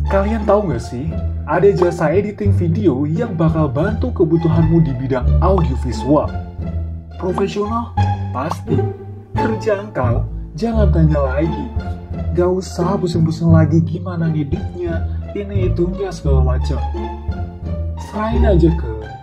Kalian tahu nggak sih, ada jasa editing video yang bakal bantu kebutuhanmu di bidang audiovisual. Profesional? Pasti. Terjangkau? Jangan tanya lagi. Gak usah pusing-pusing lagi gimana ngeditnya, ini itunya segala macam. Serahin aja ke